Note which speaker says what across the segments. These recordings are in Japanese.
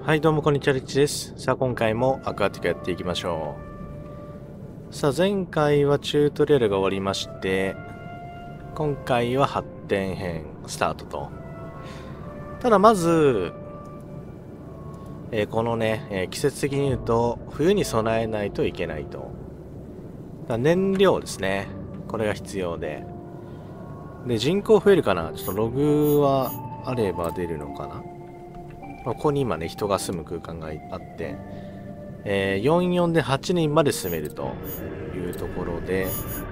Speaker 1: はい、どうもこんにちは、リッチです。さあ、今回もアクアティカやっていきましょう。さあ、前回はチュートリアルが終わりまして、今回は発展編スタートと。ただ、まず、このね、季節的に言うと、冬に備えないといけないと。燃料ですね。これが必要で。で、人口増えるかな？ちょっとログはあれば出るのかな？ここに今ね、人が住む空間があって、44で8人まで住めるというところで、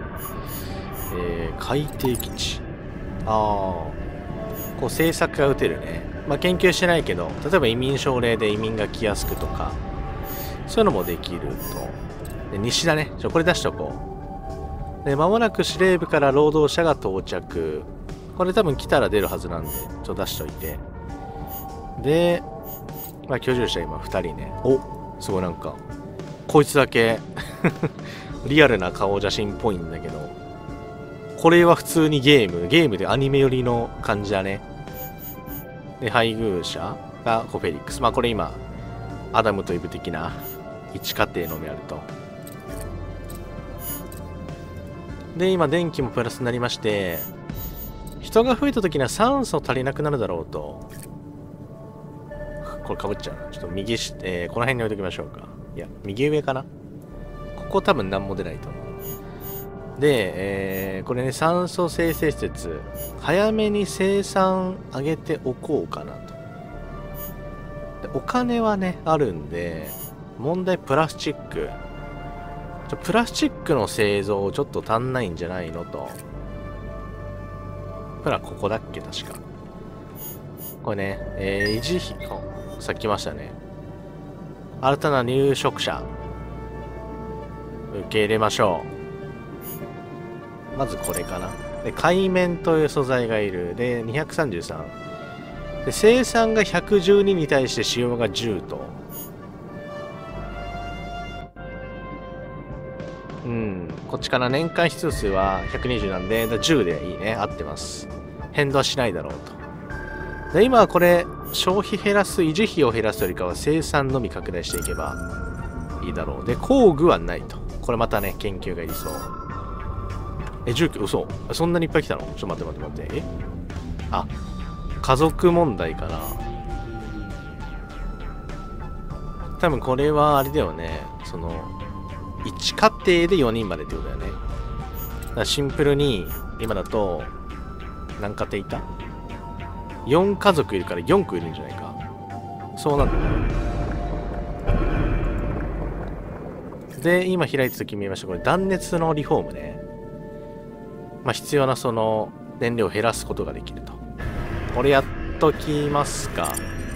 Speaker 1: 海底基地。こう政策が打てるね。まあ、研究してないけど、例えば移民奨励で移民が来やすくとか、そういうのもできると。で、西だね。これ出しとこう。で、間もなく司令部から労働者が到着。これ多分来たら出るはずなんで、出しといて。で、まあ、居住者今2人ね。お、すごいなんか、こいつだけリアルな顔写真っぽいんだけど、これは普通にゲームでアニメ寄りの感じだね。で、配偶者がフェリックス。まあこれ今、アダムとイブ的な一家庭のみあると。で、今電気もプラスになりまして、人が増えた時には酸素足りなくなるだろうと。これかぶっちゃう。ちょっと右この辺に置いときましょうか。いや、右上かな。ここ多分何も出ないと思う。で、これね、酸素生成施設、早めに生産上げておこうかなと。で、お金はね、あるんで、問題プラスチック。プラスチックの製造ちょっと足んないんじゃないのと。ほら、ここだっけ、確か。これね、維持費、さっき来ましたね。新たな入植者、受け入れましょう。まずこれかな。で、海綿という素材がいる。で、233。で、生産が112に対して使用が10と。こっちかな。年間必要数は120なんで、10でいいね。合ってます。変動はしないだろうと。で、今はこれ、消費減らす、維持費を減らすよりかは生産のみ拡大していけばいいだろう。で、工具はないと。これまたね、研究がいりそう。住居、嘘。そんなにいっぱい来たの？ちょっと待って。あ、家族問題かな。多分これはあれだよね。1家庭で4人までってことだよね。だからシンプルに、今だと、何家庭いた？4家族いるから4個いるんじゃないか。そうなんだね。で、今開いた時見えました。これ断熱のリフォームね。まあ必要な燃料を減らすことができると。これやっときますか。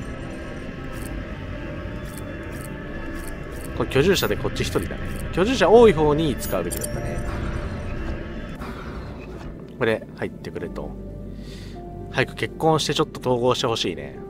Speaker 1: これ居住者でこっち1人だね。居住者多い方に使うべきだったね。これ入ってくれと。早く結婚してちょっと統合してほしいね。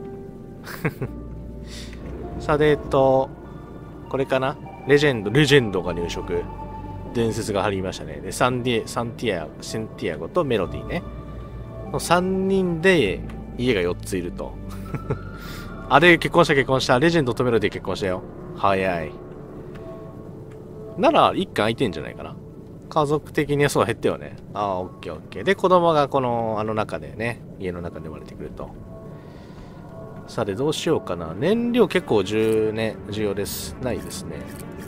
Speaker 1: さあ、で、これかな？レジェンドが入植。伝説が張りましたね。で、センティアゴとメロディーね。3人で家が4ついると。あれ、結婚した。レジェンドとメロディー結婚したよ。早い。なら、1巻空いてんじゃないかな。家族的にはそう減ったよね。オッケー。で、子供が中でね、家の中で生まれてくると。さあ、で、どうしようかな。燃料結構重要です。ないですね。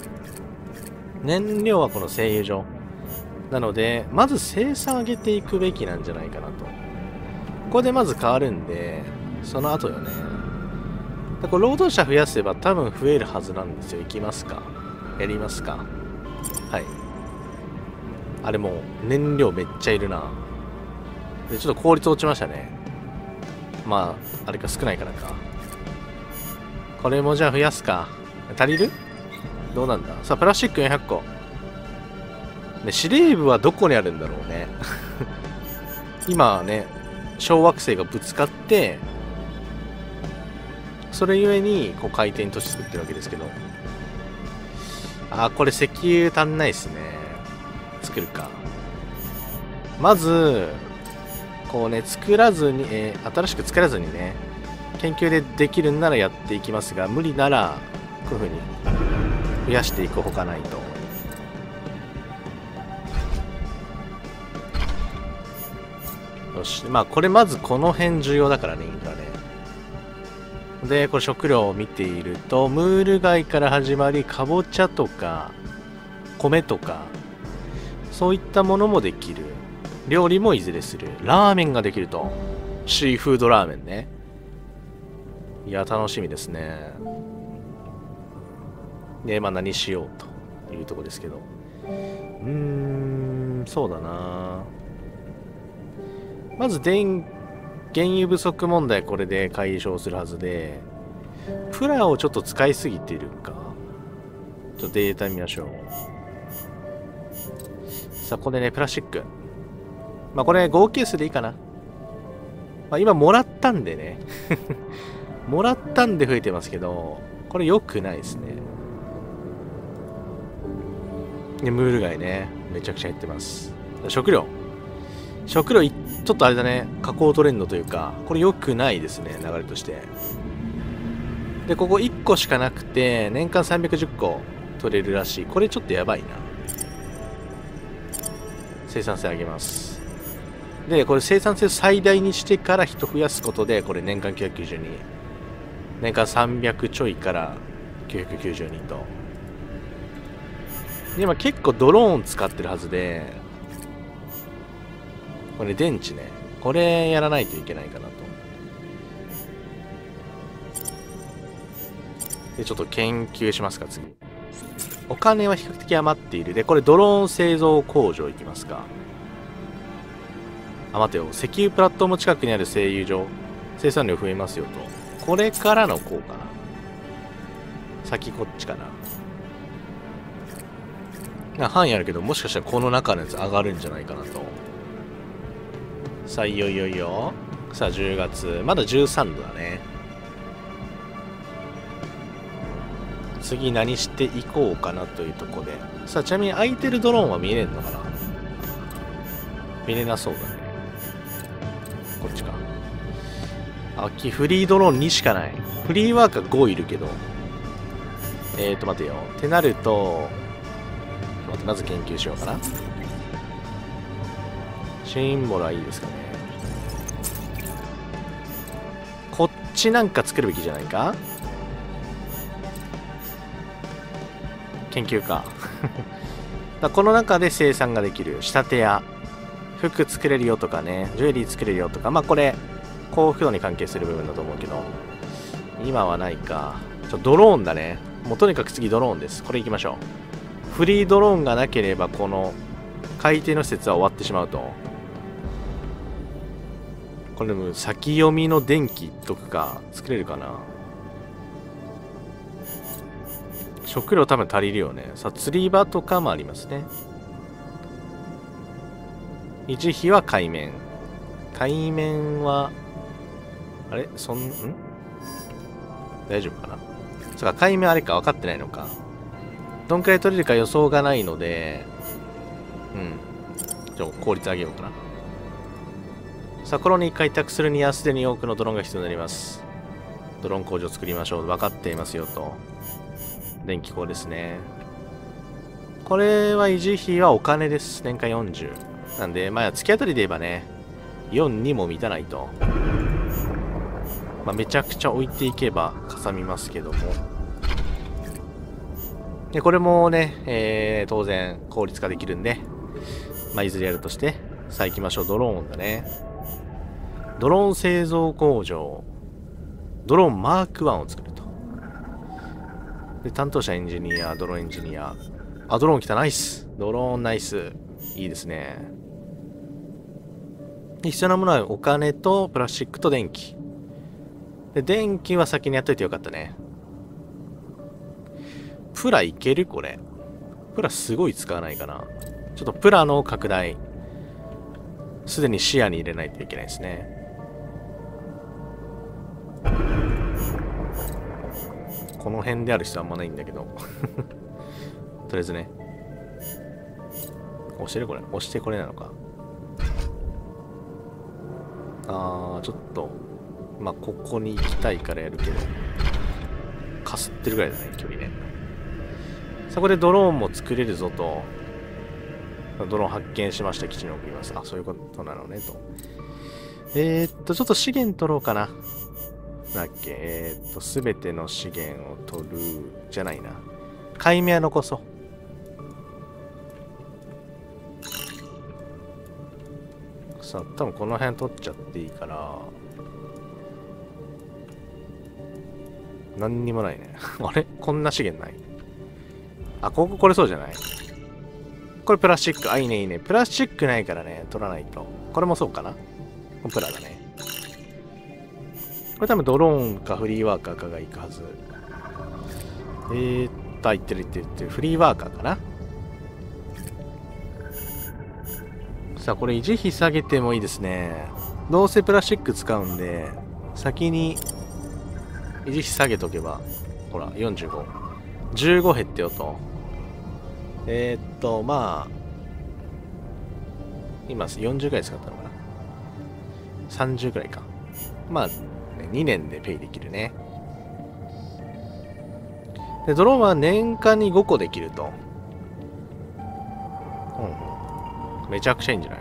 Speaker 1: 燃料はこの製油所。なので、まず生産上げていくべきなんじゃないかなと。ここでまず変わるんで、その後よね。これ労働者増やせば多分増えるはずなんですよ。行きますか？やりますか？はい。あれもう燃料めっちゃいるな。で、ちょっと効率落ちましたね。まあ、あれか少ないからか。これもじゃあ増やすか。足りる？どうなんだ？さあ、プラスチック400個。で、司令部はどこにあるんだろうね。今ね、小惑星がぶつかって、それゆえに、回転都市作ってるわけですけど。これ石油足んないっすね。作るか。まず、新しく作らずにね、 研究でできるんならやっていきますが、無理ならこういう風に増やしていくほかないと。よし、まあこれまずこの辺重要だからね、インフラね。でこれ食料を見ていると、ムール貝から始まり、かぼちゃとか米とかそういったものもできる。料理もいずれする。ラーメンができると。シーフードラーメンね。いや楽しみですね。でまあ何しようというとこですけど、そうだな。まず原油不足問題、これで解消するはずで、プラをちょっと使いすぎてるか。ちょっとデータ見ましょう。さあここでね、プラスチック、まあこれ合計数でいいかな。まあ今もらったんでねもらったんで増えてますけど、これ良くないですね。でムール貝ね、めちゃくちゃ減ってます。食料ちょっとあれだね、下降トレンドというか、これ良くないですね、流れとして。でここ1個しかなくて年間310個取れるらしい。これちょっとやばいな。生産性上げます。でこれ生産性を最大にしてから人増やすことで、これ年間992、年間300ちょいから992と。で今結構ドローン使ってるはずで、これ電池ね、これやらないといけないかなと。でちょっと研究しますか。次お金は比較的余っている。でこれドローン製造工場行きますか。あ待てよ、石油プラットフォーム近くにある製油所、生産量増えますよと。これからのこうかな。先こっちかな。範囲あるけど、もしかしたらこの中のやつ上がるんじゃないかなと。さあいよいよいよ。さあ10月まだ13度だね。次何していこうかなというところで。さあちなみに空いてるドローンは見れんのかな。見れなそうだね。こっちか。秋フリードローン2しかない。フリーワーカー5いるけど、待てよってなると、待って、まず研究しようかな。シンボルはいいですかね。こっちなんか作るべきじゃないか。研究かだこの中で生産ができる仕立て屋、服作れるよとかね、ジュエリー作れるよとか、まあこれ幸福度に関係する部分だと思うけど、今はないか。ドローンだね。もうとにかく次ドローンです。これ行きましょう。フリードローンがなければこの海底の施設は終わってしまうと。これでも先読みの電気とか作れるかな。食料多分足りるよね。さあ釣り場とかもありますね。維持費は海面。海面はあれ大丈夫かな。そうか、海面あれか分かってないのか。どんくらい取れるか予想がないので、効率上げようかな。さあコロニー開拓するにはすでに多くのドローンが必要になります。ドローン工場を作りましょう。分かっていますよと。電気工ですね。これは維持費はお金です。年間40。なんで、まあ、月当たりで言えばね、4にも満たないと。まあ、めちゃくちゃ置いていけばかさみますけども。で、これもね、当然効率化できるんで、まあ、いずれやるとして、さあ行きましょう。ドローンだね。ドローン製造工場。ドローンマーク1を作ると。で、担当者エンジニア、ドローンエンジニア。あ、ドローン来た。ナイス。ドローンナイス。いいですね。で、必要なものはお金とプラスチックと電気。で、電気は先にやっといてよかったね。プラいけるこれ。プラすごい使わないかな。ちょっとプラの拡大。すでに視野に入れないといけないですね。この辺である必要はあんまないんだけど。とりあえずね。押してるこれ。押してこれなのか。ちょっと。 まあここに行きたいからやるけど、かすってるぐらいだね、距離ね。そこでドローンも作れるぞと。ドローン発見しました。基地に送ります。あ、そういうことなのねと。ちょっと資源取ろうかな。だっけ、すべての資源を取るじゃないな。海面は残そう。さあ、多分この辺取っちゃっていいから。何にもないね。あれこんな資源ない？あ、ここそうじゃない？これプラスチック。あ、いいねいいね。プラスチックないからね、取らないと。これもそうかな？プラだね。これ多分ドローンかフリーワーカーかが行くはず。行ってる。フリーワーカーかな？さあ、これ維持費下げてもいいですね。どうせプラスチック使うんで、先に維持費下げとけば、ほら、45。15減ってよと。まあ、今40くらい使ったのかな。30くらいか。まあ、ね、2年でペイできるね。で、ドローンは年間に5個できると。めちゃくちゃいいんじゃない？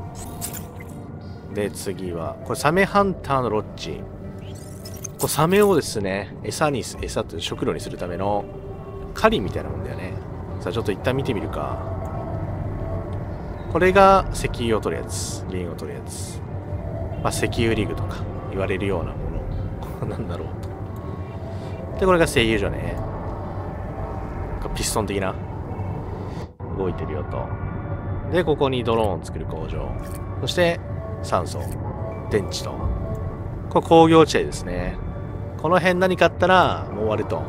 Speaker 1: で、次は、これサメハンターのロッジ。これサメをですね、餌って食料にするための狩りみたいなもんだよね。さあ、ちょっと一旦見てみるか。これが石油を取るやつ。原油を取るやつ。まあ、石油リグとか言われるようなもの。なんだろうと。で、これが製油所ね。ピストン的な。動いてるよと。で、ここにドローンを作る工場。そして、酸素、電池と。これ工業地帯ですね。この辺何かあったら、もう終わると。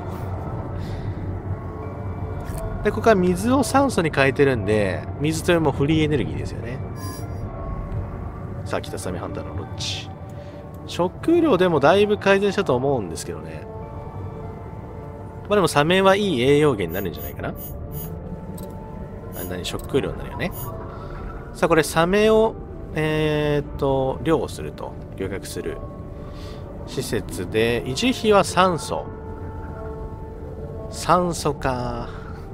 Speaker 1: で、ここから水を酸素に変えてるんで、水というのもフリーエネルギーですよね。さあ、来たサメハンターのロッジ。食料でもだいぶ改善したと思うんですけどね。まあでもサメはいい栄養源になるんじゃないかな。食料になるよね。さあ、これサメを、漁すると。漁獲する。施設で、維持費は酸素。酸素か。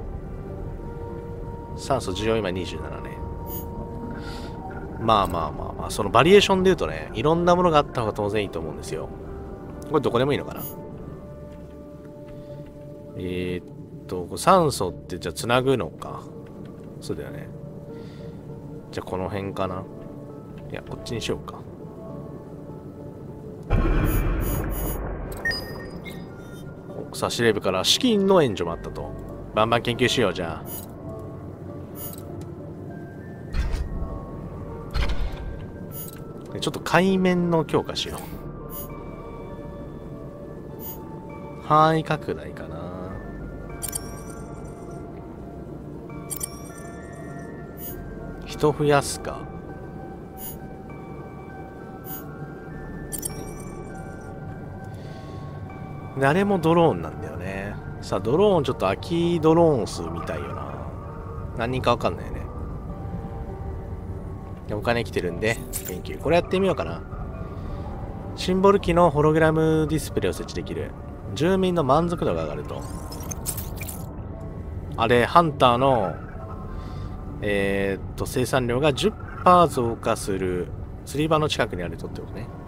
Speaker 1: 酸素需要今27ね。まあ、そのバリエーションで言うとね、いろんなものがあった方が当然いいと思うんですよ。これどこでもいいのかな？酸素ってじゃあつなぐのか。そうだよね。じゃあこの辺かな。いや、こっちにしようか。さあ、司令部から資金の援助もあったと。バンバン研究しよう、じゃあ。ちょっと海面の強化しよう。範囲拡大かな。人増やすか。あれもドローンなんだよね。さあ、ドローンちょっと空きドローン数みたいよな。何人かわかんないよね。お金来てるんで、研究。これやってみようかな。シンボル機のホログラムディスプレイを設置できる。住民の満足度が上がると。あれ、ハンターの、生産量が 10% 増加する。釣り場の近くにあるとってことね。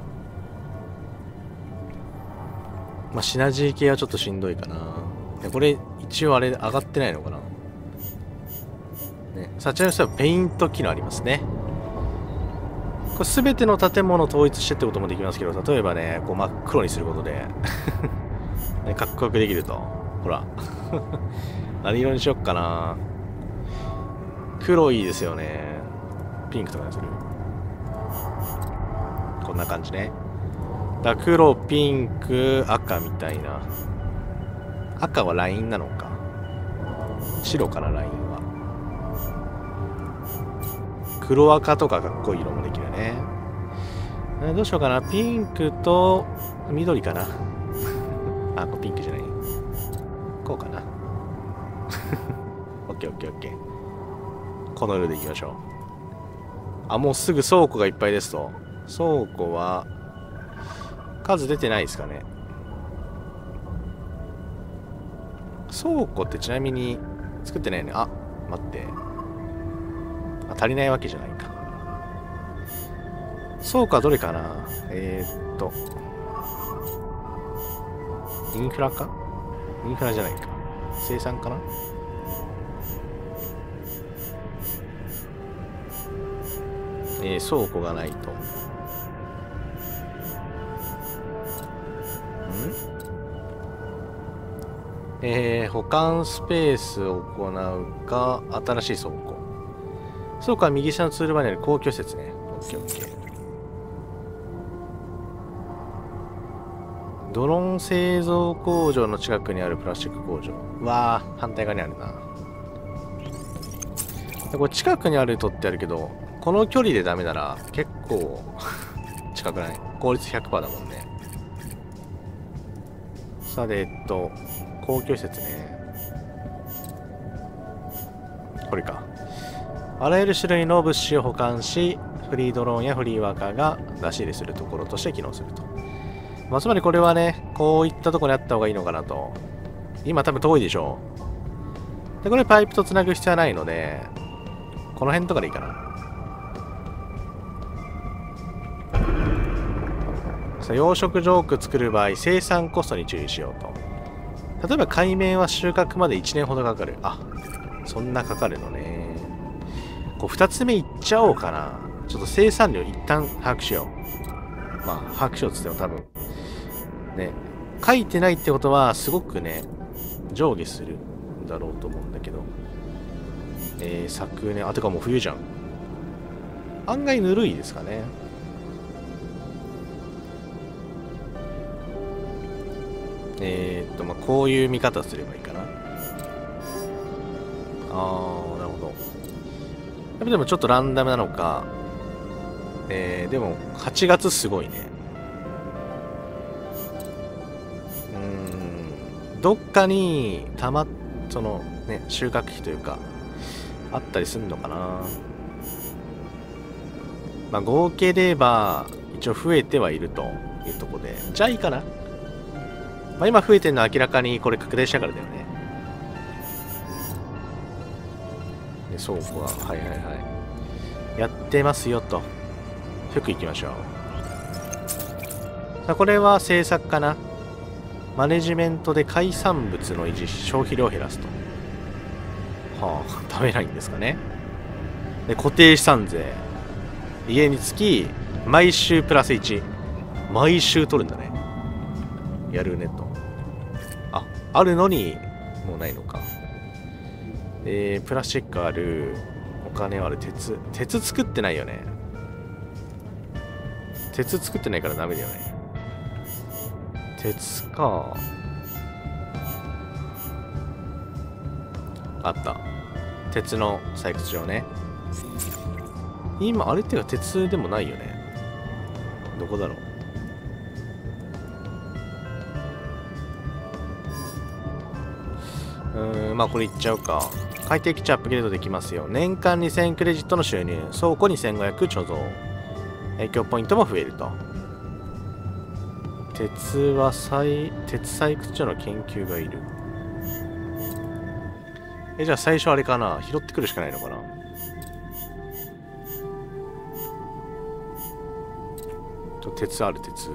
Speaker 1: まあ、シナジー系はちょっとしんどいかな。これ、一応あれ、上がってないのかな。ね、さあ、ちなみにペイント機能ありますね。これ全ての建物を統一してってこともできますけど、例えばね、こう真っ黒にすることで、ね、かっこよくできると。ほら。何色にしよっかな。黒いいですよね。ピンクとかにする。こんな感じね。だ黒、ピンク、赤みたいな。赤はラインなのか。白からラインは。黒赤とかかっこいい色もできるね。どうしようかな。ピンクと緑かな。あ、これピンクじゃない。こうかな。オッケーオッケーオッケー。この色でいきましょう。あ、もうすぐ倉庫がいっぱいですと。倉庫は、 数出てないですかね。倉庫ってちなみに作ってないよね。あ、待って。あ、足りないわけじゃないか。倉庫はどれかな。インフラか。インフラじゃないか。生産かな。倉庫がないと。保管スペースを行うか、新しい倉庫。倉庫は右下のツールバーにある公共施設ね。オッケーオッケー。ドローン製造工場の近くにあるプラスチック工場。わあ、反対側にあるな。これ近くにあるとってあるけど、この距離でダメなら結構近くない？効率 100% だもんね。さて、公共施設ね。これか。あらゆる種類の物資を保管し、フリードローンやフリーワーカーが出し入れするところとして機能すると。まあ、つまりこれはね、こういったところにあった方がいいのかなと。今多分遠いでしょ。で、これパイプとつなぐ必要はないので、この辺とかでいいかな。さあ、養殖ジョーク作る場合、生産コストに注意しようと。例えば海面は収穫まで1年ほどかかる。あ、そんなかかるのね。こう2つ目いっちゃおうかな。ちょっと生産量一旦把握しよう。まあ、把握しようっつっても多分、ね、書いてないってことはすごくね、上下するんだろうと思うんだけど。昨年、あ、てかもう冬じゃん。案外ぬるいですかね。まあ、こういう見方すればいいかな。あー、なるほど。やっぱでもちょっとランダムなのか。でも、8月すごいね。どっかにそのね、収穫期というか、あったりすんのかな。まあ、合計で言えば、一応増えてはいるというところで。じゃあいいかな。まあ、今増えてるのは明らかにこれ拡大したからだよね。で、倉庫は、はいはいはい。やってますよと。服行きましょう。さあ、これは政策かな。マネジメントで海産物の維持、消費量を減らすと。はあ、食べないんですかね。で、固定資産税。家につき、毎週プラス1。毎週取るんだね。やるねと。あ、あるのに、もうないのか。プラスチックある。お金はある。鉄作ってないよね。鉄作ってないからダメだよね。鉄か。あった。鉄の採掘場ね。今、あれっていうか鉄でもないよね。どこだろう。まあこれいっちゃうか。快適値アップグレードできますよ。年間2000クレジットの収入。倉庫2500貯蔵。影響ポイントも増えると。鉄は鉄採掘所の研究がいる。じゃあ最初あれかな。拾ってくるしかないのかな。鉄ある、鉄。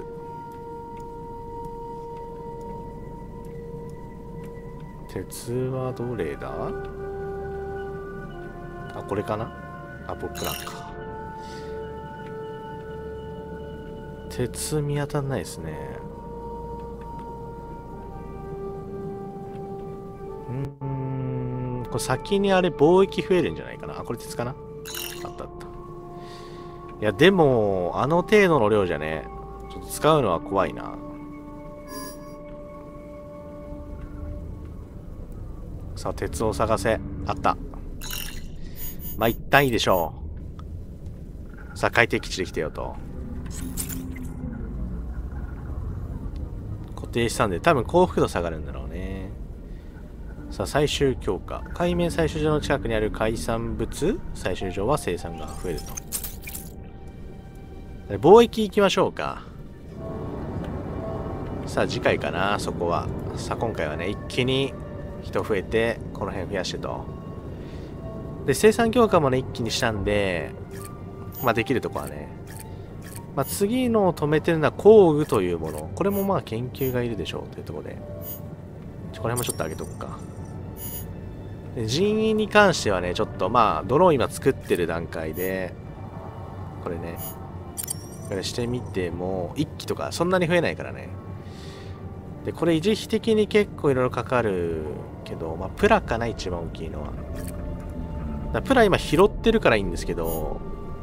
Speaker 1: 鉄はどれだ。あ、これかな。あ、ポップランか。鉄見当たんないですね。これ先にあれ貿易増えるんじゃないかな。あ、これ鉄かな。あったあった。いや、でも、あの程度の量じゃね、ちょっと使うのは怖いな。さあ、鉄を探せ。あった。まあ、一旦いいでしょう。さあ、快適値できてよと。固定資産で、多分幸福度下がるんだろうね。さあ、最終強化。海面採取場の近くにある海産物採取場は生産が増えると。貿易行きましょうか。 さあ次回かな、そこは。さあ今回はね、一気に人増えて、この辺増やしてと。で、生産強化もね、一気にしたんで、まあできるとこはね。まあ次のを止めてるのは工具というもの。これもまあ研究がいるでしょうというところで。この辺もちょっと上げとくか。で人員に関してはね、ちょっとまあドローン今作ってる段階で、これね、これしてみても、1機とかそんなに増えないからね。で、これ維持費的に結構いろいろかかるけど、まあプラかな、一番大きいのは。プラ今拾ってるからいいんですけど、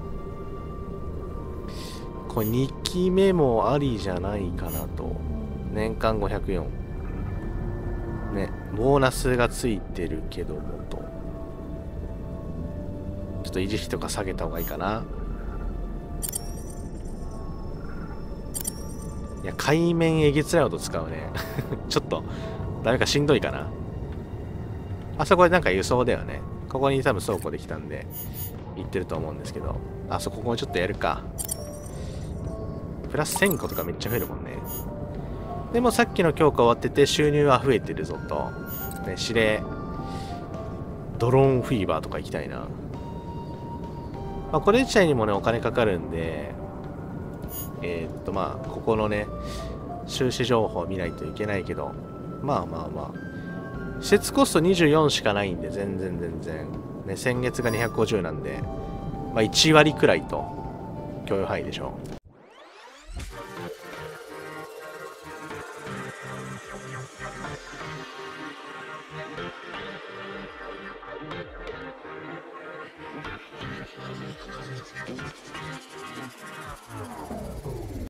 Speaker 1: これ2期目もありじゃないかなと。年間504。ね、ボーナスがついてるけどもと。ちょっと維持費とか下げた方がいいかな。いや、海面えげつらい音使うね。ちょっと、ダメかしんどいかな。あそこでなんか輸送だよね。ここに多分倉庫できたんで、行ってると思うんですけど。あそこもちょっとやるか。プラス1000個とかめっちゃ増えるもんね。でもさっきの強化終わってて収入は増えてるぞと。ね、指令。ドローンフィーバーとか行きたいな。まあこれ自体にもね、お金かかるんで、まあ、ここのね、収支情報を見ないといけないけど、まあまあまあ。施設コスト24しかないんで、全然。ね、先月が250なんで、まあ1割くらいと、許容範囲でしょう。